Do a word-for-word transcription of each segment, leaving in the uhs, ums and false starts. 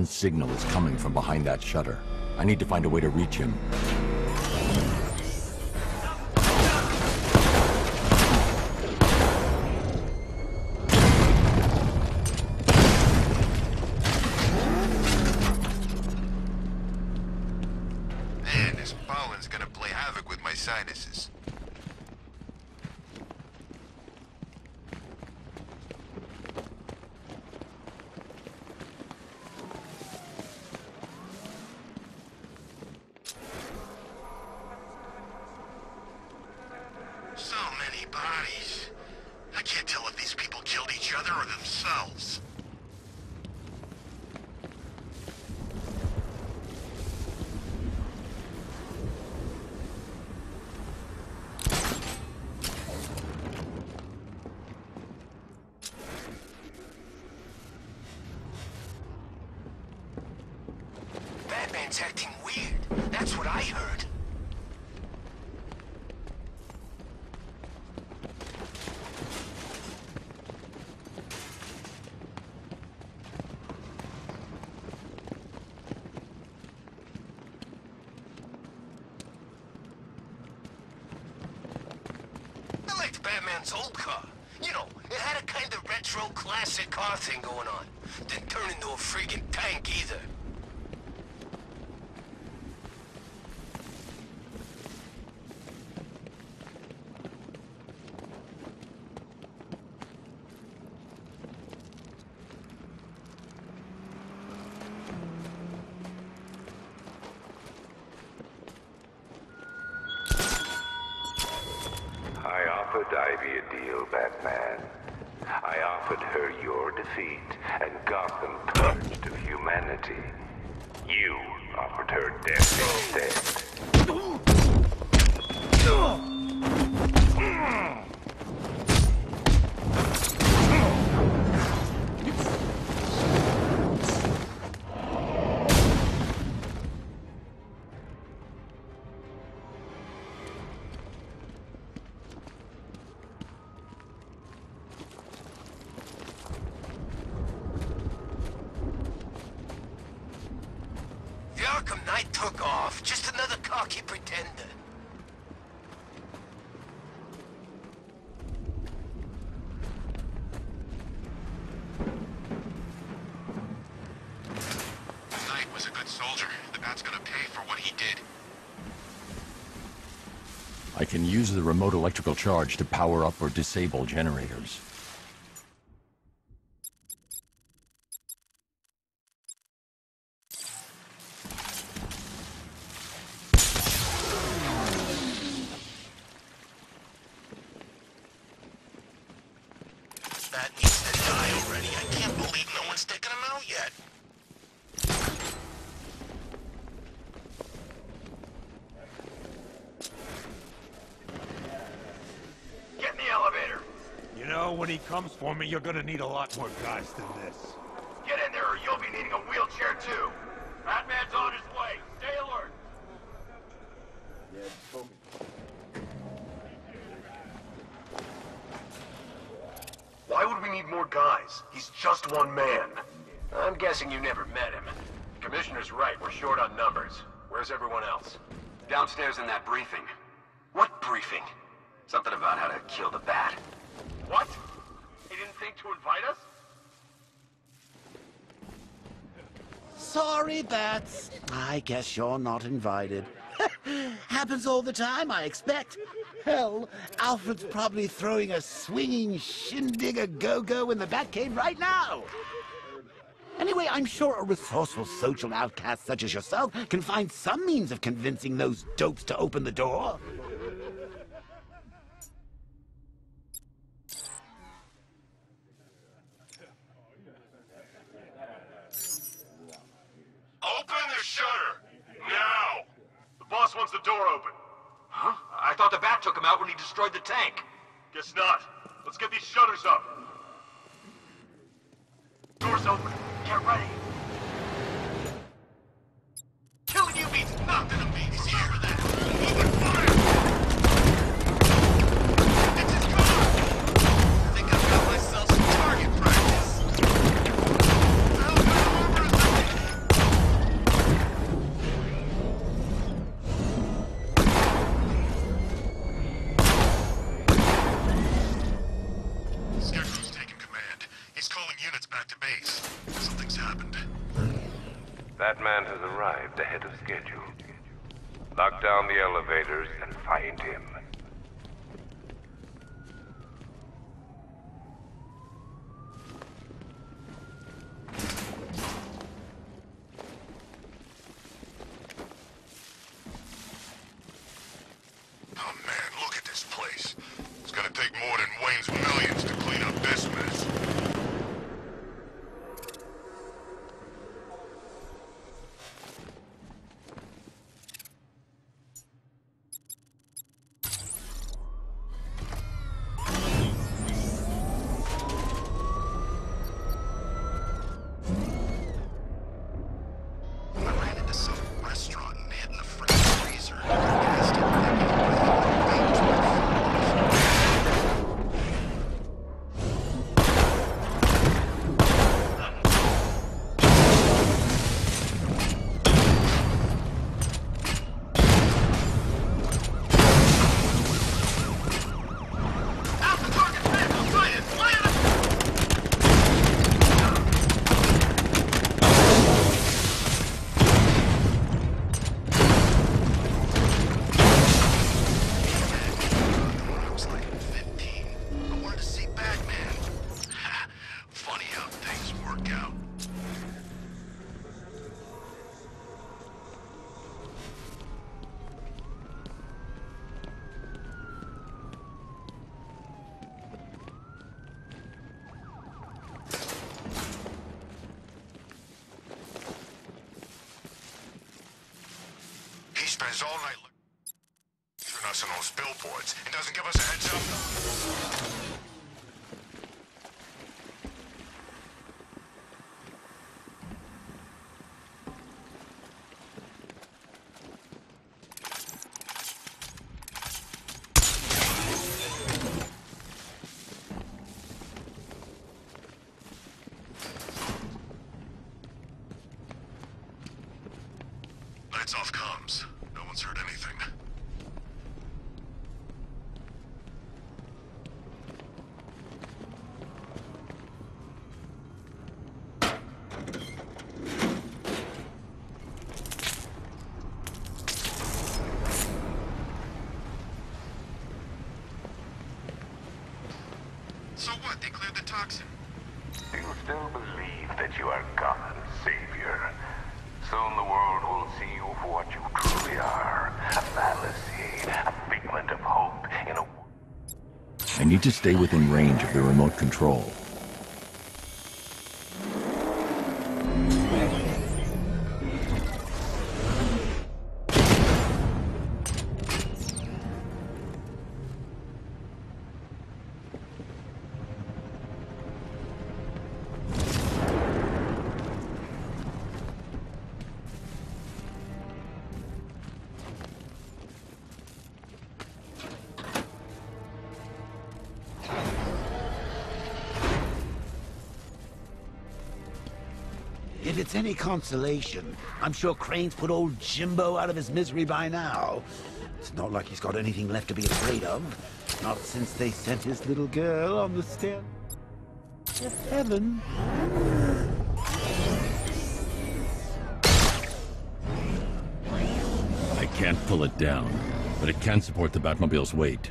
Batman's signal is coming from behind that shutter. I need to find a way to reach him. Man, this pollen's gonna play havoc with my sinuses. So many bodies. I can't tell if these people killed each other or themselves. Batman's acting weird. That's what I heard. I liked Batman's old car. You know, it had a kind of retro classic car thing going on. Didn't turn into a freaking tank either. I offered Ivy a deal, Batman. I offered her your defeat and Gotham purged of humanity. You offered her death instead. The Arkham Knight took off. Just another cocky pretender. Knight was a good soldier. The Bat's gonna pay for what he did. I can use the remote electrical charge to power up or disable generators. Bat needs to die already. I can't believe no one's taken him out yet. Get in the elevator. You know, when he comes for me, you're gonna need a lot more guys than this. Get in there or you'll be needing a wheelchair too. Batman's on his way. Stay alert. Why would we need more guys? He's just one man. I'm guessing you never met him. Commissioner's right, we're short on numbers. Where's everyone else? Downstairs in that briefing. What briefing? Something about how to kill the Bat. What? He didn't think to invite us? Sorry, Bats. I guess you're not invited. Happens all the time, I expect. Hell, Alfred's probably throwing a swinging shindig a go-go in the Batcave right now. Anyway, I'm sure a resourceful social outcast such as yourself can find some means of convincing those dopes to open the door. Open the shutter! Now! The boss wants the door open. Huh? I thought the Bat took him out when he destroyed the tank. Guess not. Let's get these shutters up. Door's open. Get ready. Killing you means nothing to me. Did you hear that? Open fire! It's his car! I think I've got myself some target practice. I'll go over to the... Batman has arrived ahead of schedule. Lock down the elevators and find him. Oh man, look at this place. It's gonna take more than Wayne's millions to clean up this mess. Spends all night looking us on those billboards and doesn't give us a heads up. Lights off comms. No one's heard anything. So what? They cleared the toxin. Do you still believe that you are Gotham's savior? Soon the world will see you for what you truly are. A fallacy, a figment of hope in a... I need to stay within range of the remote control. If it's any consolation, I'm sure Crane's put old Jimbo out of his misery by now. It's not like he's got anything left to be afraid of. Not since they sent his little girl on the stair to heaven. I can't pull it down, but it can support the Batmobile's weight.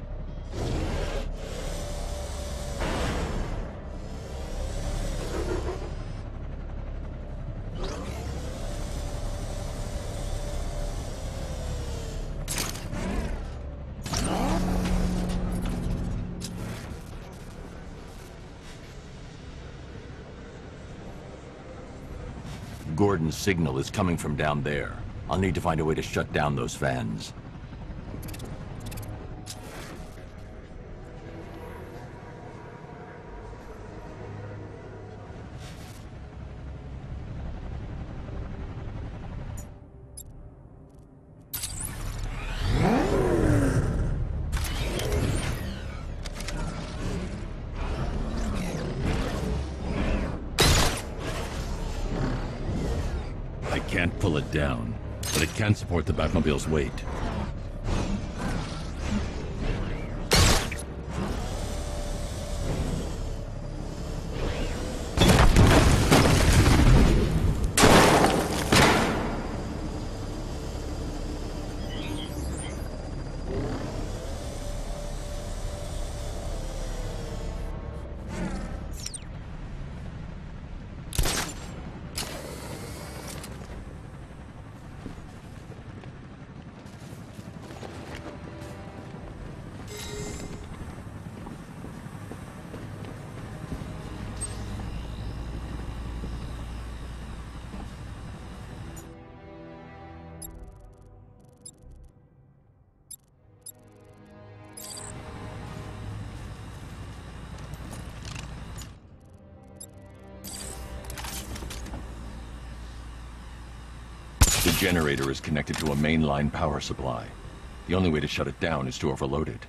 Gordon's signal is coming from down there. I'll need to find a way to shut down those fans. I can't pull it down, but it can support the Batmobile's weight. generator is connected to a mainline power supply. The only way to shut it down is to overload it.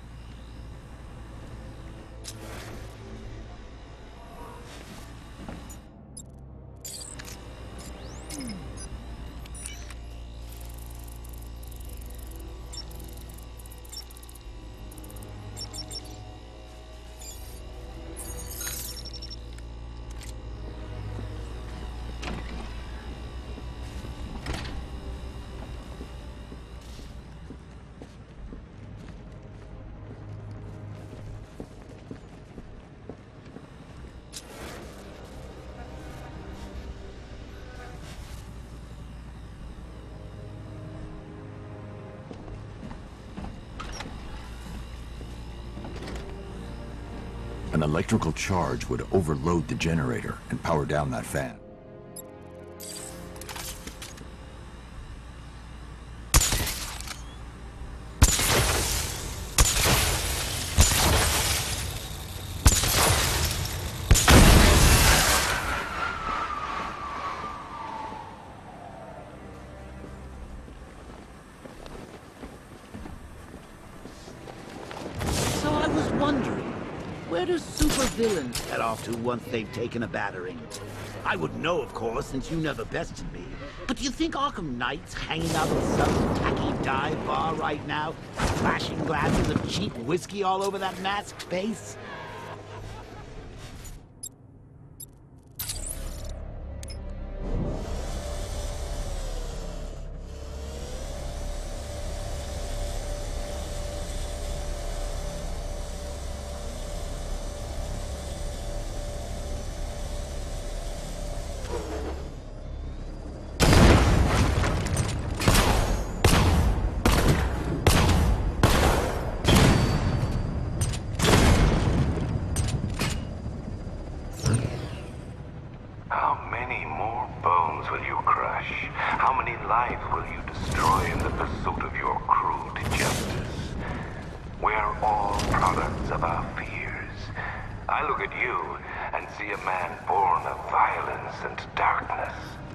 An electrical charge would overload the generator and power down that fan. So I was wondering, where do supervillains head off to once they've taken a battering? I wouldn't know, of course, since you never bested me. But do you think Arkham Knight's hanging out in some tacky dive bar right now, flashing glasses of cheap whiskey all over that masked face? How many more bones will you crush? How many lives will you destroy in the pursuit of your crude justice? We're all products of our fears. I look at you and see a man born of violence and darkness.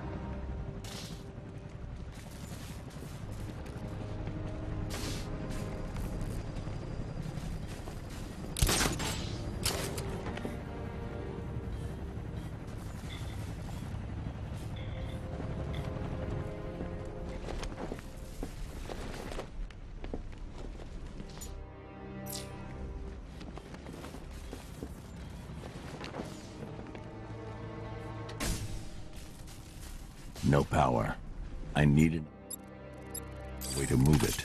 No power. I needed a way to move it.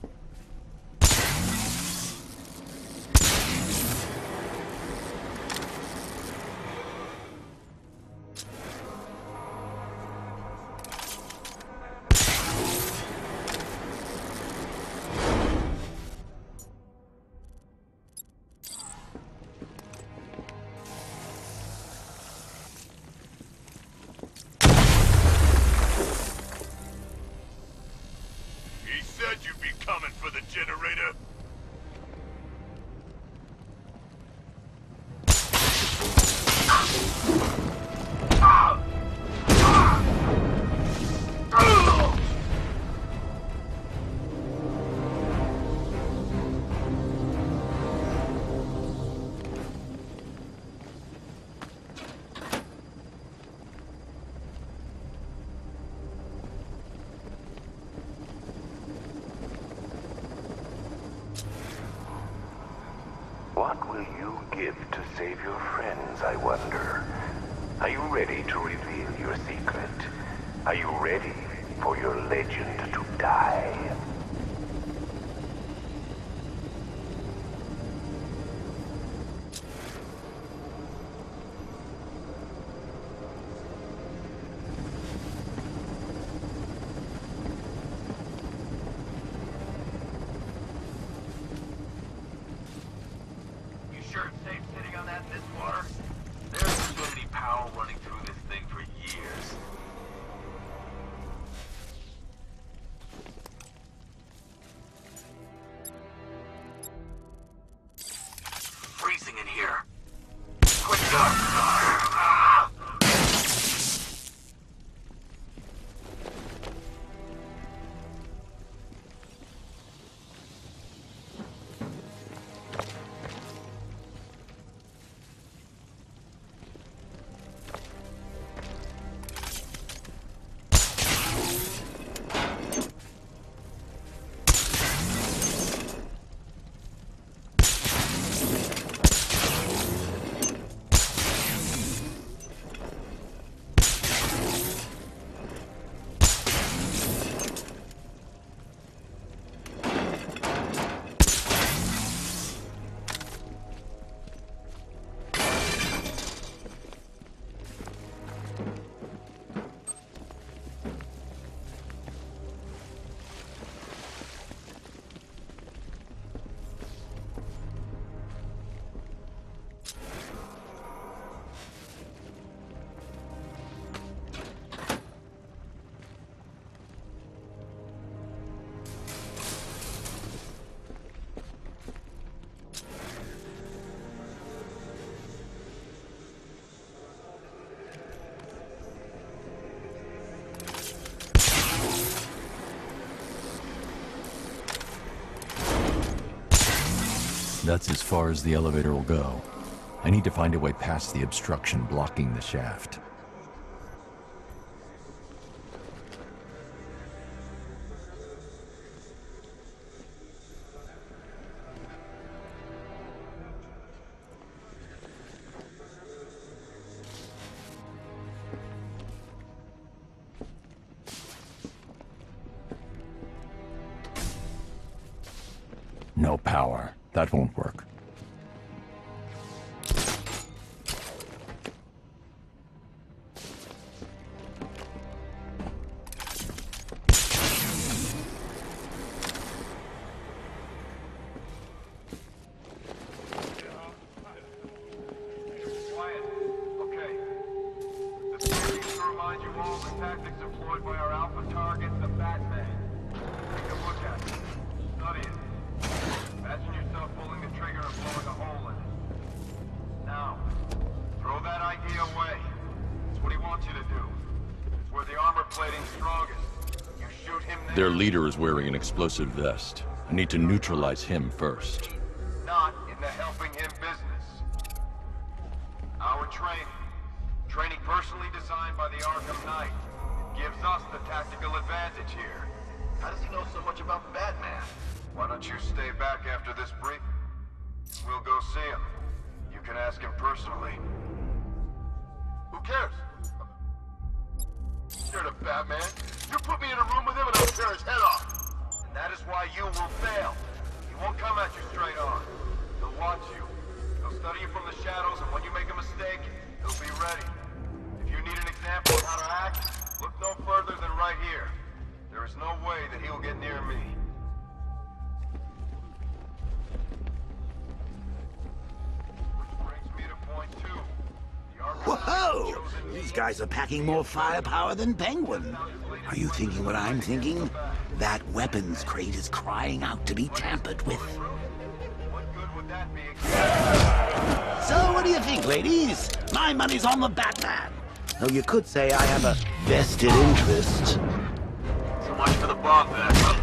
You'd be coming for the generator? What will you give to save your friends, I wonder? Are you ready to reveal your secret? Are you ready for your legend to die? Sure it's safe sitting on that in this water? There's been any power running through this thing for years. Freezing in here. Quick up! That's as far as the elevator will go. I need to find a way past the obstruction blocking the shaft. No power. That won't work. Quiet. Okay. This is to remind you all the tactics employed by our alpha target, the Batman. Take a look at it. Study it. Imagine yourself pulling the trigger and blowing a hole in it. Now, throw that idea away. It's what he wants you to do. It's where the armor plating's strongest. You shoot him there. Their leader is wearing an explosive vest. I need to neutralize him first. Not in the helping him business. Our training. Training personally designed by the Arkham Knight. It gives us the tactical advantage here. How does he know so much about Batman? Why don't you stay back after this brief? We'll go see him. You can ask him personally. Who cares? Scared of Batman? You put me in a room with him and I'll tear his head off. And that is why you will fail. He won't come at you straight on. He'll watch you. He'll study you from the shadows, and when you make a mistake, he'll be ready. If you need an example of how to act, look no further than right here. There is no way that he'll get near me. Whoa! These guys are packing more firepower than Penguin. Are you thinking what I'm thinking? That weapons crate is crying out to be tampered with. So what do you think, ladies? My money's on the Batman. Though you could say I have a vested interest. So much for the bomb then.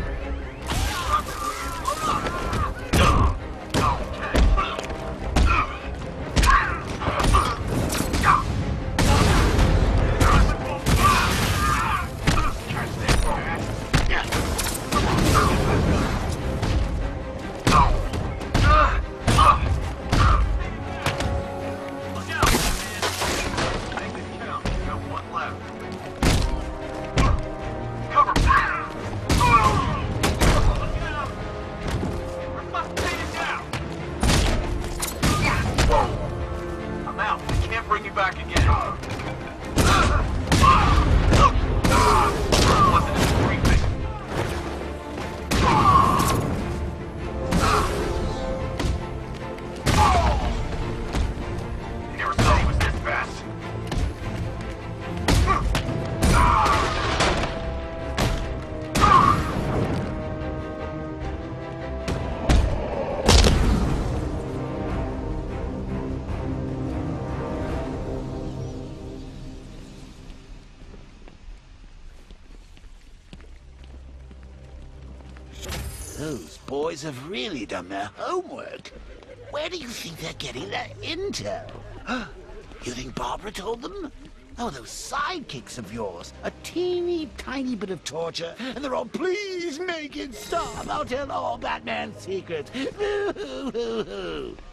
Those boys have really done their homework. Where do you think they're getting their intel? You think Barbara told them? Oh, those sidekicks of yours. A teeny tiny bit of torture, and they're all, please make it stop. I'll tell all Batman's secrets.